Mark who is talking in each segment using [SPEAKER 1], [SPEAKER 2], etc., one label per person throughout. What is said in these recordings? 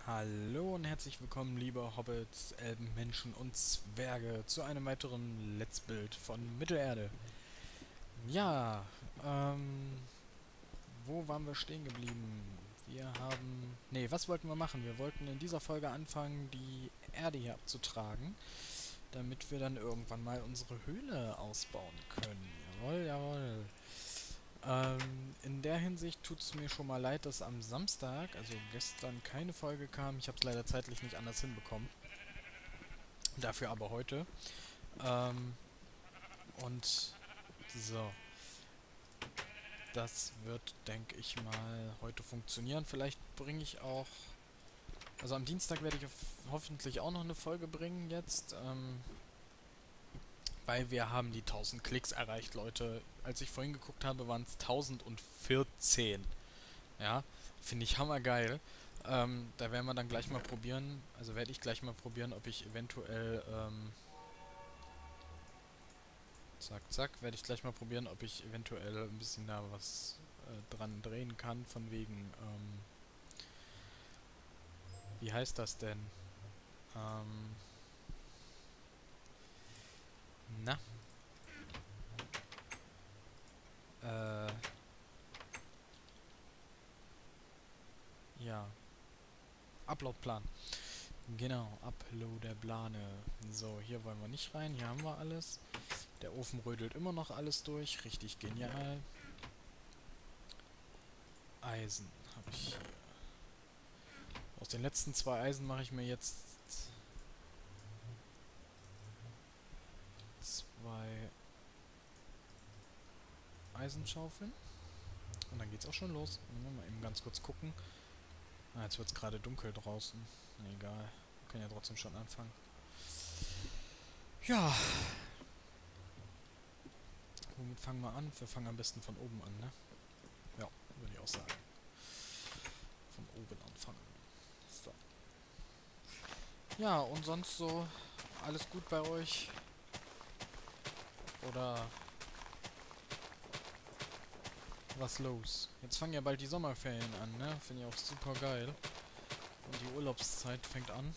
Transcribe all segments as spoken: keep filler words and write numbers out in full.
[SPEAKER 1] Hallo und herzlich willkommen, liebe Hobbits, Elben, Menschen und Zwerge, zu einem weiteren Let's Build von Mittelerde. Ja, ähm, wo waren wir stehen geblieben? Wir haben... Nee, was wollten wir machen? Wir wollten in dieser Folge anfangen, die Erde hier abzutragen, damit wir dann irgendwann mal unsere Höhle ausbauen können. Jawohl, jawohl. Ähm, in der Hinsicht tut es mir schon mal leid, dass am Samstag, also gestern, keine Folge kam. Ich habe es leider zeitlich nicht anders hinbekommen. Dafür aber heute. Ähm, und so, das wird, denke ich mal, heute funktionieren. Vielleicht bringe ich auch... Also am Dienstag werde ich hoffentlich auch noch eine Folge bringen jetzt. Ähm, weil wir haben die tausend Klicks erreicht, Leute. Als ich vorhin geguckt habe, waren es tausendvierzehn. Ja, finde ich hammergeil. Ähm, da werden wir dann gleich mal probieren, also werde ich gleich mal probieren, ob ich eventuell, ähm, zack, zack, werde ich gleich mal probieren, ob ich eventuell ein bisschen da was äh, dran drehen kann, von wegen, ähm, wie heißt das denn? Ähm, na, äh, ja, Uploadplan. Genau, Uploaderplane. So, hier wollen wir nicht rein, hier haben wir alles. Der Ofen rödelt immer noch alles durch, richtig genial. Eisen habe ich hier. Aus den letzten zwei Eisen mache ich mir jetzt zwei Eisenschaufeln. Und dann geht's auch schon los. Mal eben ganz kurz gucken. Ah, jetzt wird es gerade dunkel draußen. Na, egal. Wir können ja trotzdem schon anfangen. Ja, womit fangen wir an? Wir fangen am besten von oben an, ne? Ja, würde ich auch sagen. Von oben anfangen. So. Ja, und sonst so alles gut bei euch? Oder was los? Jetzt fangen ja bald die Sommerferien an, ne? Finde ich auch super geil. Und die Urlaubszeit fängt an.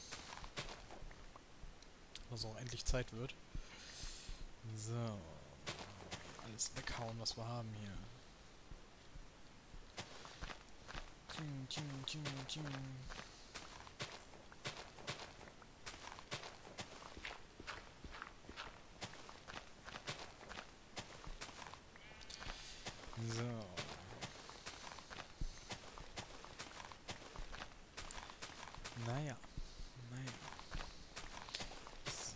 [SPEAKER 1] Was auch endlich Zeit wird. So. Alles weghauen, was wir haben hier. Tsching, tsching, tsching, tsching. So. Naja. Naja. So.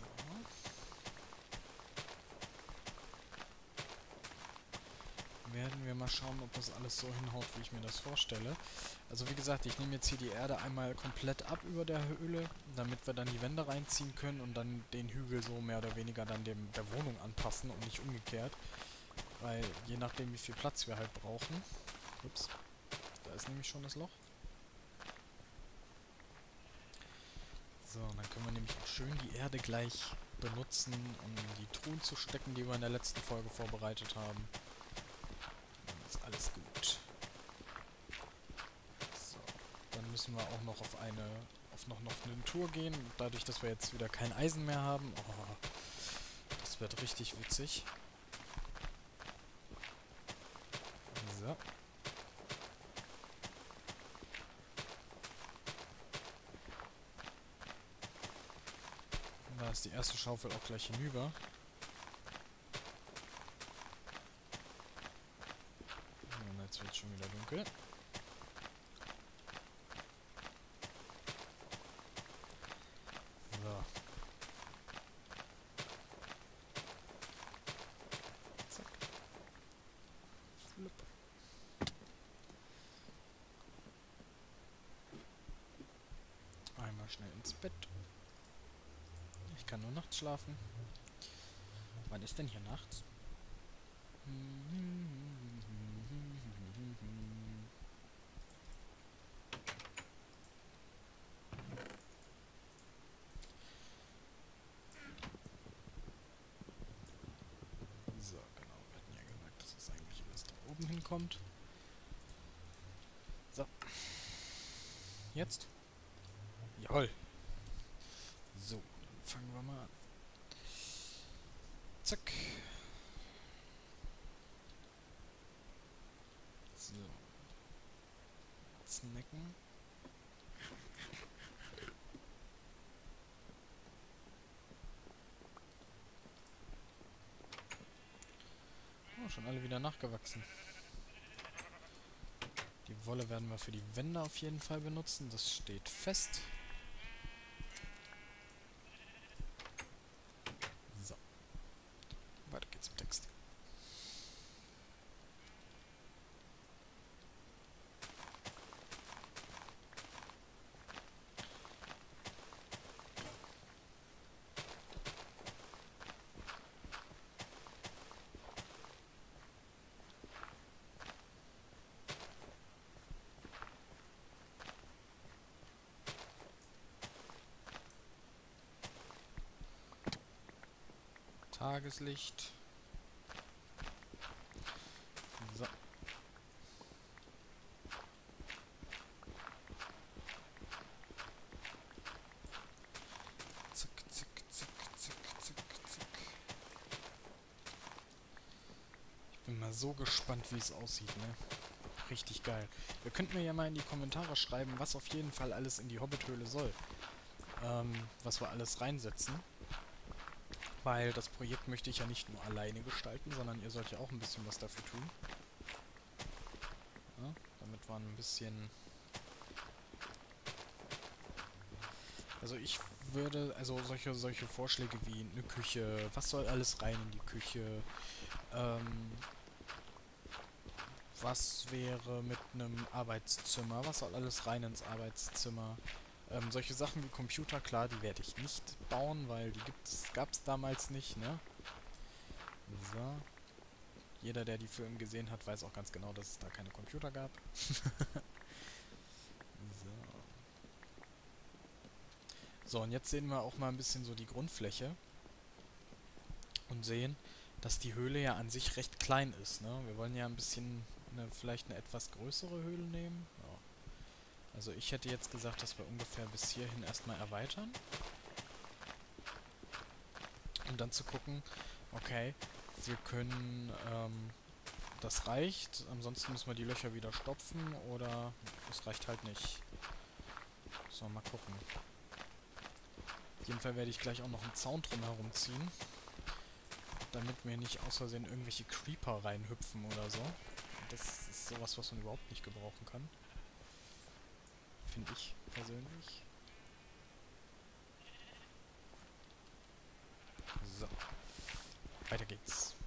[SPEAKER 1] Werden wir mal schauen, ob das alles so hinhaut, wie ich mir das vorstelle. Also wie gesagt, ich nehme jetzt hier die Erde einmal komplett ab über der Höhle, damit wir dann die Wände reinziehen können und dann den Hügel so mehr oder weniger dann dem der Wohnung anpassen und nicht umgekehrt. Weil je nachdem, wie viel Platz wir halt brauchen. Ups, da ist nämlich schon das Loch. So, dann können wir nämlich auch schön die Erde gleich benutzen, um die Truhen zu stecken, die wir in der letzten Folge vorbereitet haben. Dann ist alles gut. So, dann müssen wir auch noch auf eine auf noch, noch eine Tour gehen. Dadurch, dass wir jetzt wieder kein Eisen mehr haben. Oh, das wird richtig witzig. So. Und da ist die erste Schaufel auch gleich hinüber. Und jetzt wird es schon wieder dunkel. So. Zack. Flipp. Einmal schnell ins Bett. Ich kann nur nachts schlafen. Wann ist denn hier nachts? So, genau. Wir hatten ja gesagt, dass es eigentlich alles da oben hinkommt. So. Jetzt? Jawohl. So, dann fangen wir mal an. Zack. So. Snacken. Oh, schon alle wieder nachgewachsen. Die Wolle werden wir für die Wände auf jeden Fall benutzen. Das steht fest. So. Weiter geht's im Text. Tageslicht. So. Zack, zack, zack, zack, zack, zack. Ich bin mal so gespannt, wie es aussieht, ne? Richtig geil. Ihr könnt mir ja mal in die Kommentare schreiben, was auf jeden Fall alles in die Hobbithöhle soll. Ähm, was wir alles reinsetzen. Weil das Projekt möchte ich ja nicht nur alleine gestalten, sondern ihr sollt ja auch ein bisschen was dafür tun. Ja, damit wir ein bisschen... Also ich würde, also solche, solche Vorschläge wie eine Küche, was soll alles rein in die Küche, ähm, was wäre mit einem Arbeitszimmer, was soll alles rein ins Arbeitszimmer, ähm, solche Sachen wie Computer, klar, die werde ich nicht bauen, weil die gab es damals nicht, ne? So. Jeder, der die Filme gesehen hat, weiß auch ganz genau, dass es da keine Computer gab. So. So, und jetzt sehen wir auch mal ein bisschen so die Grundfläche und sehen, dass die Höhle ja an sich recht klein ist, ne? Wir wollen ja ein bisschen, eine, vielleicht eine etwas größere Höhle nehmen. Ja. Also ich hätte jetzt gesagt, dass wir ungefähr bis hierhin erstmal erweitern. Um dann zu gucken, okay, wir können, ähm, das reicht, ansonsten müssen wir die Löcher wieder stopfen oder das reicht halt nicht. So, mal gucken. Auf jeden Fall werde ich gleich auch noch einen Zaun drumherum ziehen, damit mir nicht aus Versehen irgendwelche Creeper reinhüpfen oder so. Das ist sowas, was man überhaupt nicht gebrauchen kann. Finde ich persönlich. So. Weiter geht's.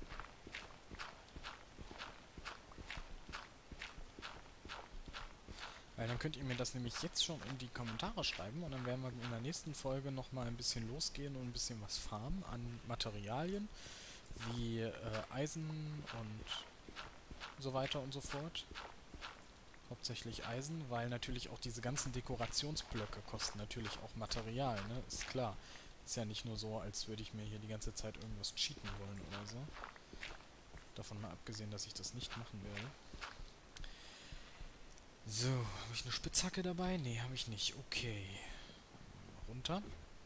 [SPEAKER 1] Weil dann könnt ihr mir das nämlich jetzt schon in die Kommentare schreiben und dann werden wir in der nächsten Folge nochmal ein bisschen losgehen und ein bisschen was farmen an Materialien, wie äh, Eisen und so weiter und so fort. Hauptsächlich Eisen, weil natürlich auch diese ganzen Dekorationsblöcke kosten natürlich auch Material, ne? Ist klar. Ist ja nicht nur so, als würde ich mir hier die ganze Zeit irgendwas cheaten wollen oder so. Davon mal abgesehen, dass ich das nicht machen werde. So, habe ich eine Spitzhacke dabei? Ne, habe ich nicht. Okay. Runter.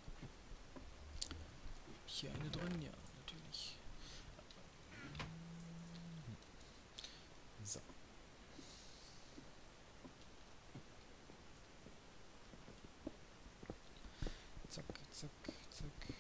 [SPEAKER 1] Hier eine drin? Ja, natürlich. So. Zack, zack, zack.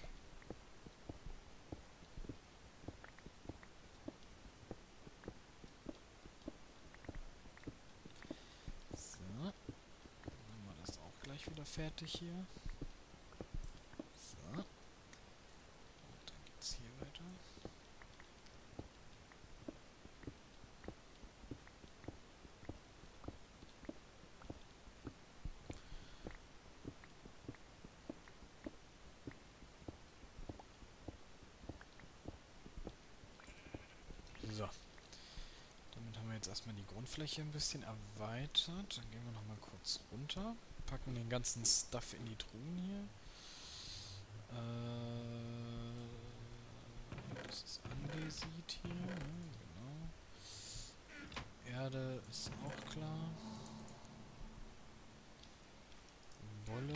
[SPEAKER 1] So. Dann haben wir das auch gleich wieder fertig hier. So. Und dann geht's hier weiter. So. Damit haben wir jetzt erstmal die Grundfläche ein bisschen erweitert. Dann gehen wir nochmal kurz runter. Packen den ganzen Stuff in die Truhen hier. Äh, das ist Andesit hier, ne? Genau. Erde ist auch klar. Wolle,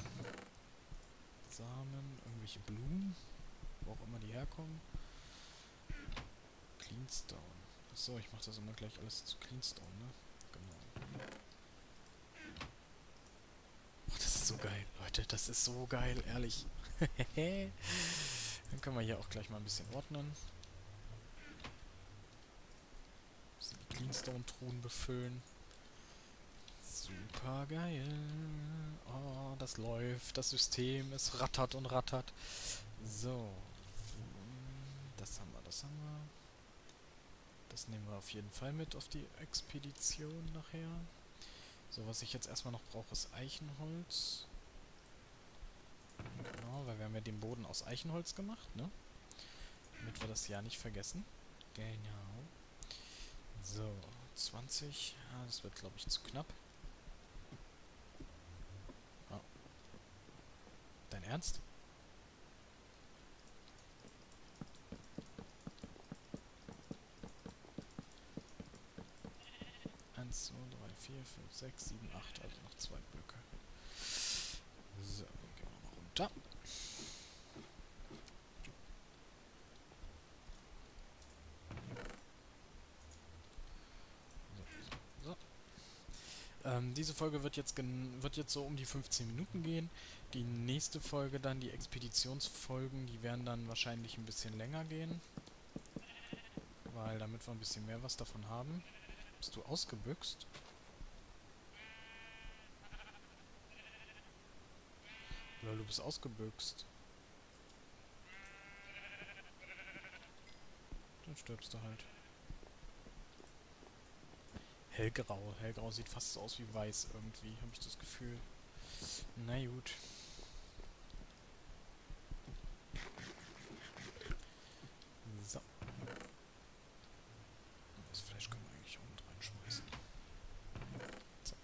[SPEAKER 1] Samen, irgendwelche Blumen, wo auch immer die herkommen. Cleanstone. Achso, ich mache das immer gleich alles zu Cleanstone, ne? Genau. Oh, das ist so geil, Leute. Das ist so geil, ehrlich. Dann können wir hier auch gleich mal ein bisschen ordnen. Die Cleanstone-Truhen befüllen. Super geil. Oh, das läuft. Das System, es rattert und rattert. So. Das haben wir, das haben wir. Das nehmen wir auf jeden Fall mit auf die Expedition nachher. So, was ich jetzt erstmal noch brauche, ist Eichenholz. Genau, weil wir haben ja den Boden aus Eichenholz gemacht, ne? Damit wir das ja nicht vergessen. Genau. So, zwanzig. Ah, das wird, glaube ich, zu knapp. Oh. Dein Ernst? eins, zwei, drei, vier, fünf, sechs, sieben, acht. Also noch zwei Blöcke. So, gehen wir mal runter. So, so, so. Ähm, diese Folge wird jetzt, gen wird jetzt so um die fünfzehn Minuten gehen. Die nächste Folge dann, die Expeditionsfolgen, die werden dann wahrscheinlich ein bisschen länger gehen. Weil damit wir ein bisschen mehr was davon haben. Bist du ausgebüxt? Lol, du bist ausgebüxt. Dann stirbst du halt. Hellgrau. Hellgrau sieht fast so aus wie weiß irgendwie, habe ich das Gefühl. Na gut. So. Das Fleisch können wir eigentlich auch mit reinschmeißen. Zack.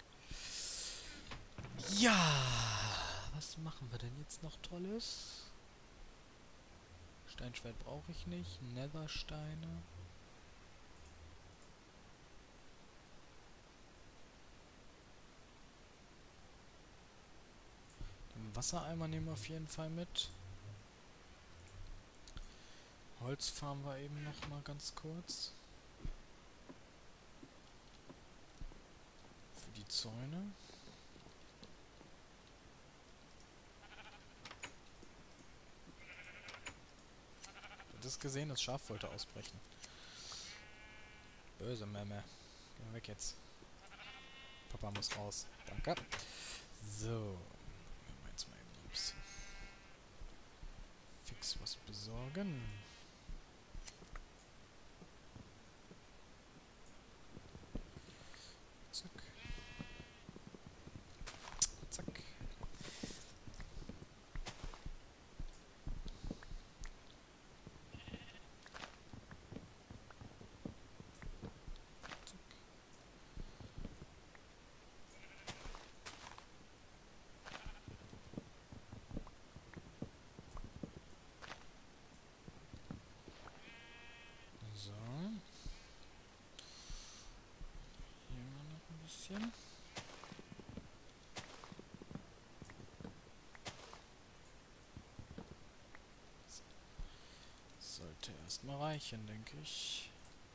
[SPEAKER 1] Ja! Was machen wir denn jetzt noch Tolles? Steinschwert brauche ich nicht. Nethersteine. Den Wassereimer nehmen wir auf jeden Fall mit. Holz farmen wir eben noch mal ganz kurz. Für die Zäune. Das gesehen, das Schaf wollte ausbrechen. Böse Memme. Geh mal weg jetzt. Papa muss raus. Danke. So. Wir mal jetzt mal eben ein bisschen fix was besorgen. Zack. Zack. So. Hier mal noch ein bisschen. Sollte erstmal reichen, denke ich.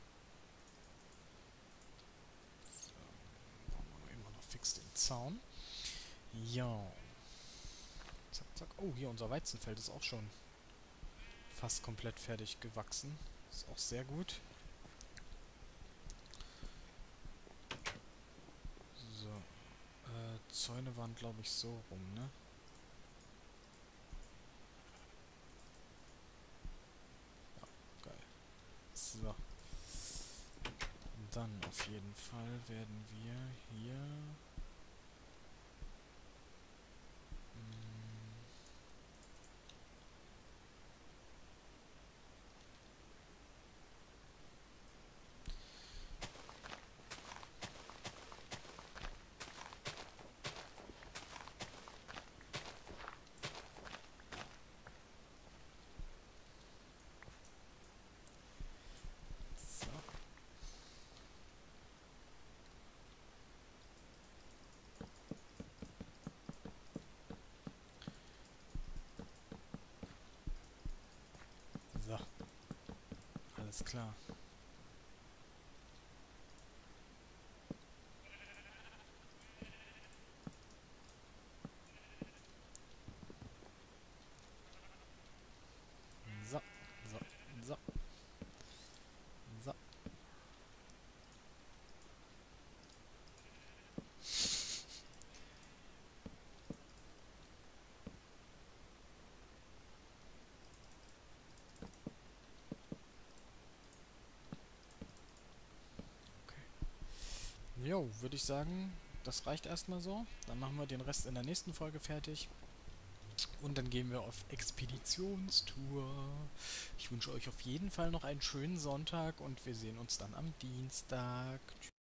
[SPEAKER 1] So. Bauen wir immer noch fix den Zaun. Ja. Zack, zack. Oh, hier unser Weizenfeld ist auch schon fast komplett fertig gewachsen. Ist auch sehr gut. So. Äh, Zäune waren, glaube ich, so rum, ne? Ja, geil. So. Und dann auf jeden Fall werden wir hier... So. Alles klar. So, so, so, so. Jo, würde ich sagen, das reicht erstmal so. Dann machen wir den Rest in der nächsten Folge fertig. Und dann gehen wir auf Expeditionstour. Ich wünsche euch auf jeden Fall noch einen schönen Sonntag und wir sehen uns dann am Dienstag. Tschüss.